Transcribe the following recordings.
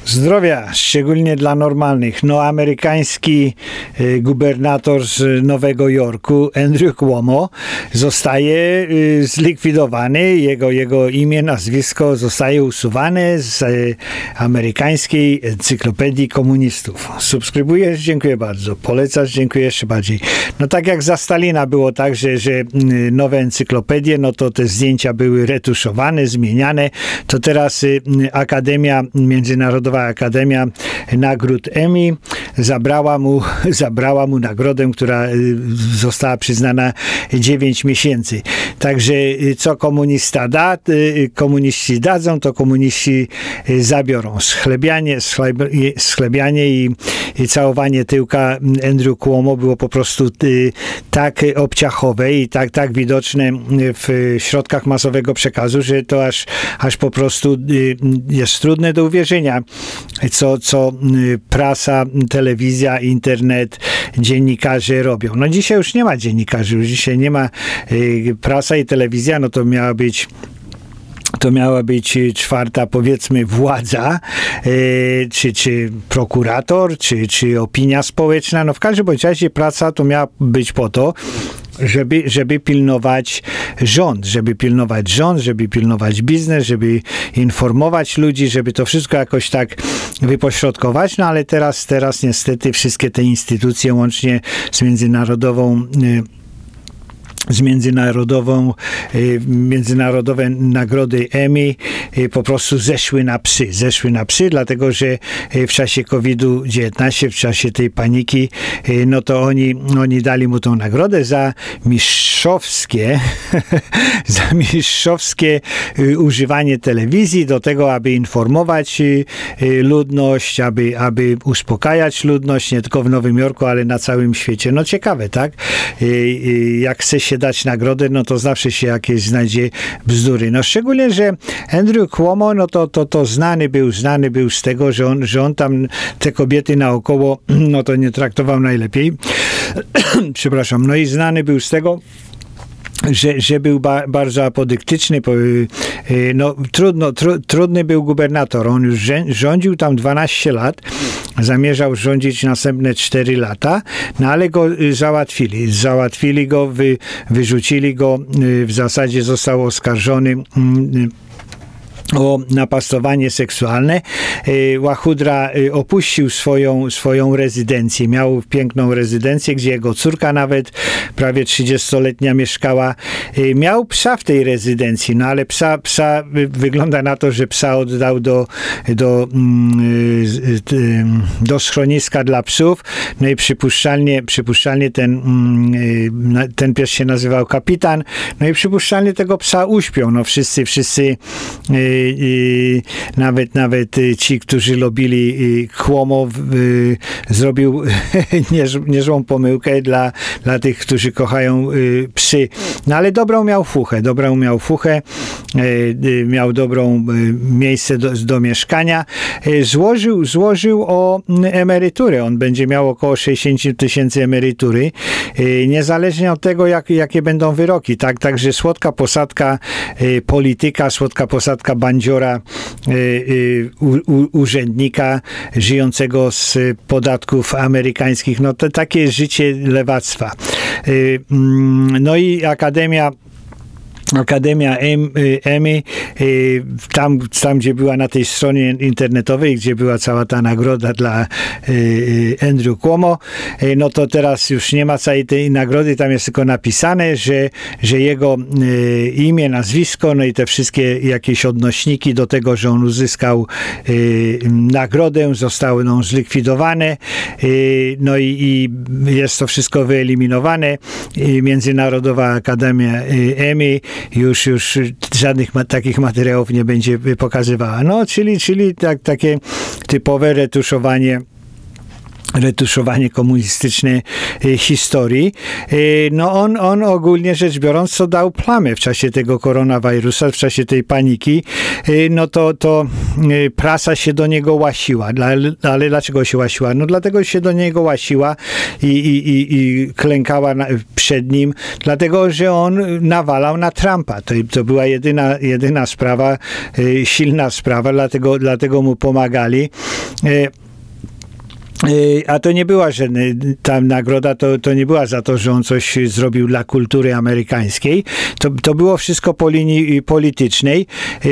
Zdrowia, szczególnie dla normalnych. No, amerykański gubernator z Nowego Jorku, Andrew Cuomo, zostaje zlikwidowany. Jego imię, nazwisko zostaje usuwane z amerykańskiej encyklopedii komunistów. Subskrybujesz? Dziękuję bardzo. Polecasz? Dziękuję jeszcze bardziej. No tak jak za Stalina było tak, że nowe encyklopedie, no to te zdjęcia były retuszowane, zmieniane. To teraz Międzynarodowa Akademia Nagród Emmy zabrała mu nagrodę, która została przyznana 9 miesięcy. Także co komunista komuniści dadzą, to komuniści zabiorą. Schlebianie i całowanie tyłka Andrew Cuomo było po prostu tak obciachowe i tak widoczne w środkach masowego przekazu, że to aż po prostu jest trudne do uwierzenia, co prasa, telewizja, internet, dziennikarze robią. No dzisiaj już nie ma dziennikarzy, już dzisiaj nie ma prasa i telewizja, no to miała być czwarta, powiedzmy, władza, czy prokurator, czy opinia społeczna. No w każdym bądź razie praca to miała być po to, żeby pilnować rząd, żeby pilnować biznes, żeby informować ludzi, żeby to wszystko jakoś tak wypośrodkować, no ale teraz niestety wszystkie te instytucje, łącznie z międzynarodowe nagrody Emmy po prostu zeszły na psy, dlatego że w czasie COVID-19, w czasie tej paniki, no to oni dali mu tą nagrodę za mistrzowskie używanie telewizji do tego, aby informować ludność, aby uspokajać ludność, nie tylko w Nowym Jorku, ale na całym świecie. No ciekawe, tak? Jak chce się dać nagrodę, no to zawsze się jakieś znajdzie bzdury. No szczególnie, że Andrew Cuomo, no to znany był z tego, że on tam te kobiety naokoło, no to nie traktował najlepiej. Przepraszam. No i znany był z tego, że był bardzo apodyktyczny. No, trudny był gubernator. On już rządził tam 12 lat. Zamierzał rządzić następne 4 lata, no ale go załatwili go, wyrzucili go. W zasadzie został oskarżony o napastowanie seksualne. Łachudra opuścił swoją rezydencję. Miał piękną rezydencję, gdzie jego córka nawet prawie 30-letnia mieszkała. Miał psa w tej rezydencji, no ale psa wygląda na to, że psa oddał do schroniska dla psów. No i przypuszczalnie ten pies się nazywał Kapitan. No i przypuszczalnie tego psa uśpią. No wszyscy nawet ci, którzy lubili Cuomo, zrobił niezłą pomyłkę dla tych, którzy kochają psy. No ale dobrą miał fuchę, miał dobrą miejsce do mieszkania. Złożył o emeryturę. On będzie miał około 60 000 emerytury, niezależnie od tego, jakie będą wyroki. Także słodka posadka polityka, słodka posadka bandziora, urzędnika żyjącego z podatków amerykańskich. No to takie jest życie lewactwa. No i Akademia Emmy, tam gdzie była na tej stronie internetowej, gdzie była cała ta nagroda dla Andrew Cuomo, no to teraz już nie ma całej tej nagrody, tam jest tylko napisane, że jego imię, nazwisko, no i te wszystkie jakieś odnośniki do tego, że on uzyskał nagrodę, zostały zlikwidowane, no i jest to wszystko wyeliminowane. Międzynarodowa Akademia Emmy już żadnych takich materiałów nie będzie pokazywała. No, czyli takie typowe retuszowanie retuszowanie komunistycznej historii. No on ogólnie rzecz biorąc to dał plamę w czasie tego koronawirusa, w czasie tej paniki. No to prasa się do niego łasiła. Ale dlaczego się łasiła? No dlatego się do niego łasiła i klękała przed nim, dlatego, że on nawalał na Trumpa. To była jedyna sprawa, silna sprawa, dlatego mu pomagali. A to nie była żadna ta nagroda, to nie była za to, że on coś zrobił dla kultury amerykańskiej. To było wszystko po linii politycznej.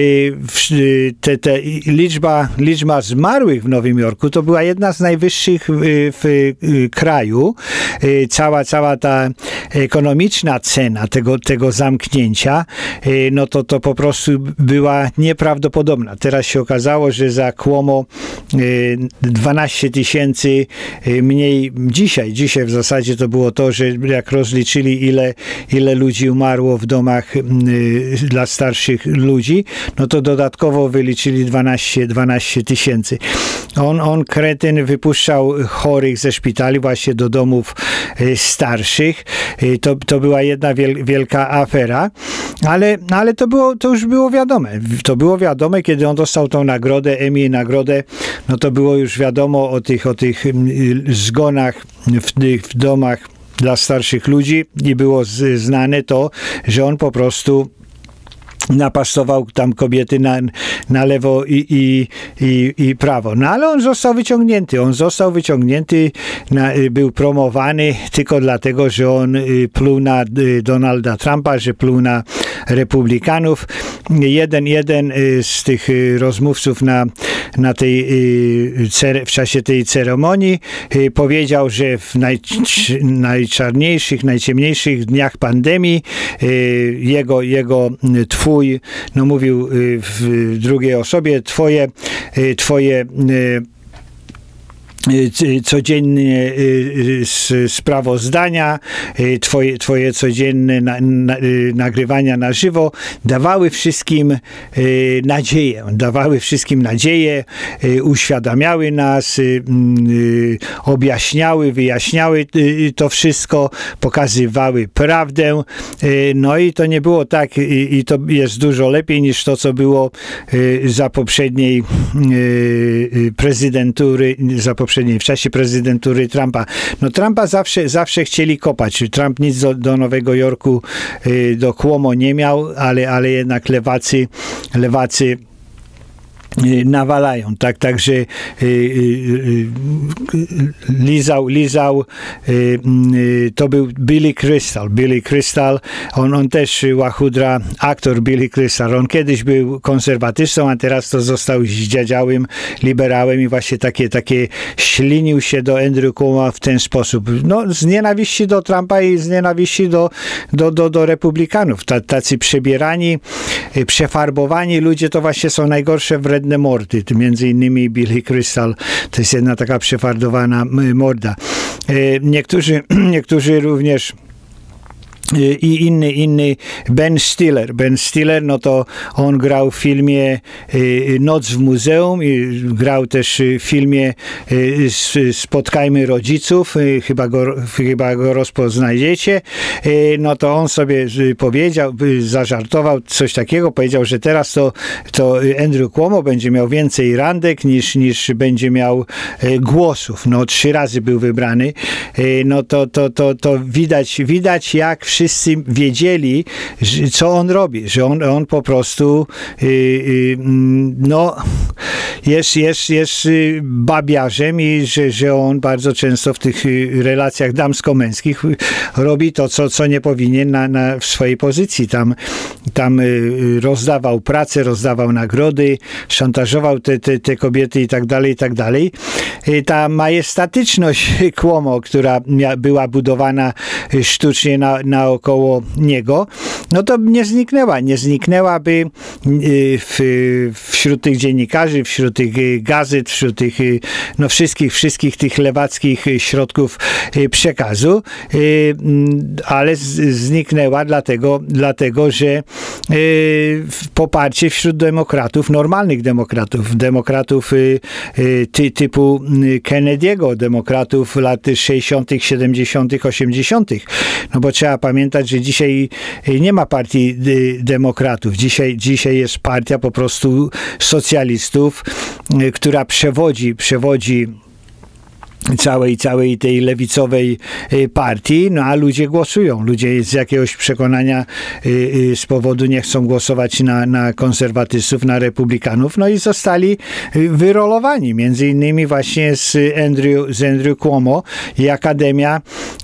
Liczba zmarłych w Nowym Jorku to była jedna z najwyższych w kraju. Cała ta ekonomiczna cena tego zamknięcia, no to po prostu była nieprawdopodobna. Teraz się okazało, że za Cuomo 12 000 mniej dzisiaj w zasadzie to było to, że jak rozliczyli ile ludzi umarło w domach dla starszych ludzi, no to dodatkowo wyliczyli 12 000. On kretyn wypuszczał chorych ze szpitali właśnie do domów starszych. To była jedna wielka afera, ale to już było wiadome. To było wiadome, kiedy on dostał tą nagrodę, Emmy nagrodę, no to było już wiadomo o tych zgonach w domach dla starszych ludzi i było znane to, że on po prostu napastował tam kobiety na lewo i prawo. No ale on został wyciągnięty. Był promowany tylko dlatego, że on pluł na Donalda Trumpa, że pluł na republikanów. Jeden z tych rozmówców w czasie tej ceremonii powiedział, że w najczarniejszych, najciemniejszych dniach pandemii jego no mówił w drugiej osobie, twoje codziennie sprawozdania, twoje codzienne nagrywania na żywo dawały wszystkim nadzieję, uświadamiały nas, objaśniały, wyjaśniały to wszystko, pokazywały prawdę. No i to nie było tak i to jest dużo lepiej niż to, co było za poprzedniej prezydentury, w czasie prezydentury Trumpa. No Trumpa zawsze chcieli kopać. Trump nic do Nowego Jorku, do Cuomo nie miał, ale jednak lewacy nawalają, także lizał to był Billy Crystal, on też łachudra, aktor Billy Crystal, on kiedyś był konserwatystą, a teraz to został zdziadziałym liberałem i właśnie takie ślinił się do Andrew Cuomo w ten sposób. No, z nienawiści do Trumpa i z nienawiści do republikanów. Tacy przebierani, przefarbowani ludzie to właśnie są najgorsze wredne mordy. Między innymi Billy Crystal to jest jedna taka przefarbowana morda. Niektórzy również i inny Ben Stiller, no to on grał w filmie Noc w muzeum i grał też w filmie Spotkajmy rodziców, chyba go rozpoznajecie. No to on sobie powiedział, zażartował coś takiego, powiedział, że teraz to Andrew Cuomo będzie miał więcej randek niż będzie miał głosów. No 3 razy był wybrany. No to widać jak wszyscy wiedzieli, co on robi, że on po prostu no jest babiarzem i że on bardzo często w tych relacjach damsko-męskich robi to, co nie powinien w swojej pozycji. Tam rozdawał pracę, rozdawał nagrody, szantażował te kobiety i tak dalej. Ta majestatyczność Cuomo, która była budowana sztucznie naokoło niego, no to nie zniknęłaby wśród tych dziennikarzy, wśród tych gazet, wśród tych no wszystkich tych lewackich środków przekazu, ale zniknęła dlatego, że poparcie wśród demokratów, normalnych demokratów typu Kennedy'ego, demokratów lat 60., 70., 80. No bo trzeba pamiętać, że dzisiaj nie ma partii demokratów. Dzisiaj jest partia po prostu socjalistów, która przewodzi całej tej lewicowej partii, no a ludzie głosują. Ludzie z jakiegoś przekonania z powodu nie chcą głosować na konserwatystów, na republikanów, no i zostali wyrolowani. Między innymi właśnie z Andrew Cuomo i Akademia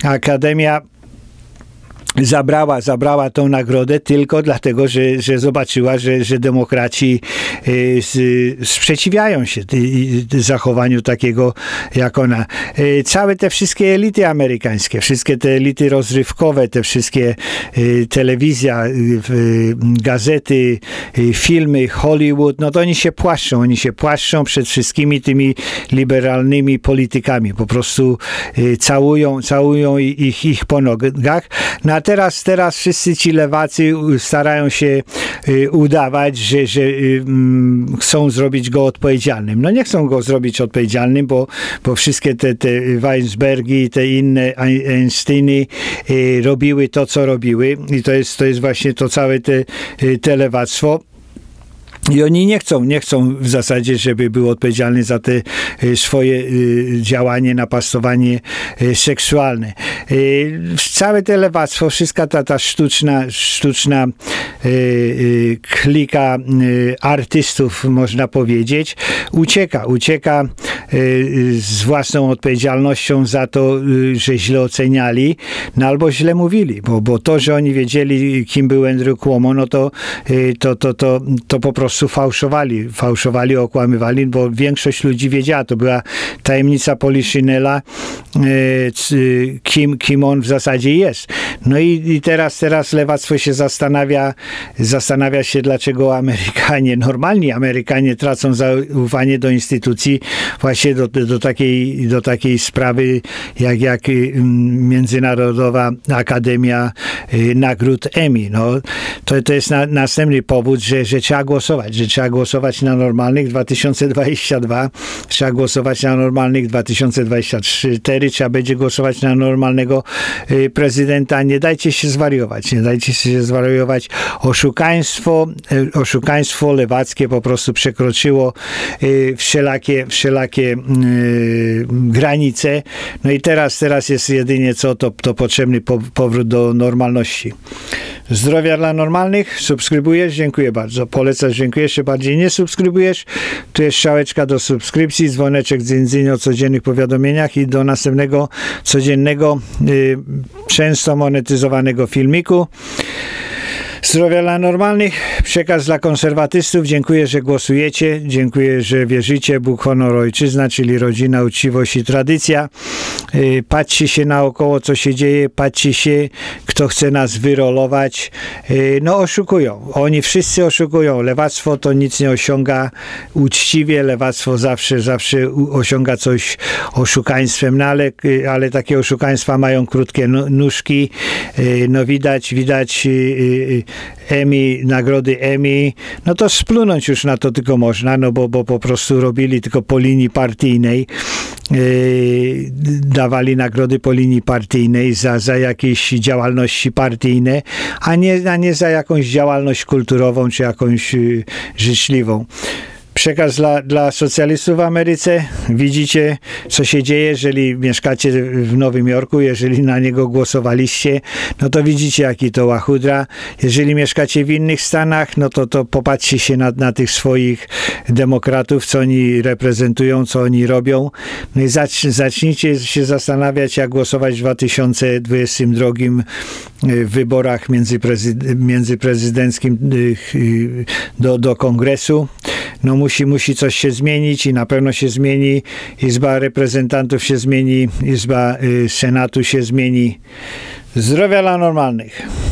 zabrała tą nagrodę tylko dlatego, że zobaczyła, że demokraci sprzeciwiają się zachowaniu takiego jak ona. Całe te wszystkie elity amerykańskie, wszystkie te elity rozrywkowe, te wszystkie telewizja, gazety, filmy, Hollywood, no to oni się płaszczą przed wszystkimi tymi liberalnymi politykami. Po prostu całują ich po nogach. No a teraz wszyscy ci lewacy starają się udawać, że chcą zrobić go odpowiedzialnym. No nie chcą go zrobić odpowiedzialnym, bo wszystkie te Weinbergi i te inne Einsteiny robiły to, co robiły i to jest właśnie to całe te lewactwo. I oni nie chcą w zasadzie, żeby był odpowiedzialny za te swoje działanie, napastowanie seksualne. Całe te lewactwo, wszystka ta sztuczna klika artystów, można powiedzieć, ucieka z własną odpowiedzialnością za to, że źle oceniali, no albo źle mówili, bo to, że oni wiedzieli, kim był Andrew Cuomo, no to po prostu fałszowali, okłamywali, bo większość ludzi wiedziała, to była tajemnica Poliszynela, kim on w zasadzie jest. No i teraz lewactwo się zastanawia się, dlaczego normalni Amerykanie tracą zaufanie do instytucji, właśnie do takiej sprawy, jak Międzynarodowa Akademia Nagród Emmy. No, to jest następny powód, że trzeba głosować na normalnych 2022, trzeba głosować na normalnych 2024, trzeba będzie głosować na normalnego prezydenta. Nie dajcie się zwariować. Oszukaństwo lewackie po prostu przekroczyło wszelakie granice. No i teraz jest jedynie to potrzebny powrót do normalności. Zdrowia dla normalnych. Subskrybujesz? Dziękuję bardzo. Polecasz? Dziękuję. Jeszcze bardziej nie subskrybujesz? Tu jest strzałeczka do subskrypcji, dzwoneczek dzyndzyn o codziennych powiadomieniach i do następnego codziennego, często monetyzowanego filmiku. Zdrowia dla normalnych, przekaz dla konserwatystów. Dziękuję, że głosujecie. Dziękuję, że wierzycie. Bóg, honor, ojczyzna, czyli rodzina, uczciwość i tradycja. Patrzcie się naokoło, co się dzieje. Patrzcie się, kto chce nas wyrolować. No oszukują. Oni wszyscy oszukują. Lewactwo to nic nie osiąga uczciwie. Lewactwo zawsze osiąga coś oszukaństwem. No ale takie oszukaństwa mają krótkie nóżki. No widać Emmy, nagrody Emmy, no to splunąć już na to tylko można, no bo po prostu robili tylko po linii partyjnej, dawali nagrody po linii partyjnej za jakieś działalności partyjne, a nie za jakąś działalność kulturową czy jakąś życzliwą. Przekaz dla socjalistów w Ameryce. Widzicie, co się dzieje, jeżeli mieszkacie w Nowym Jorku, jeżeli na niego głosowaliście, no to widzicie, jaki to łachudra. Jeżeli mieszkacie w innych stanach, no to popatrzcie się na tych swoich demokratów, co oni reprezentują, co oni robią. No i zacznijcie się zastanawiać, jak głosować w 2022 w wyborach międzyprezydenckich do Kongresu. No musi coś się zmienić i na pewno się zmieni. Izba Reprezentantów się zmieni, Izba Senatu się zmieni. Zdrowia dla normalnych.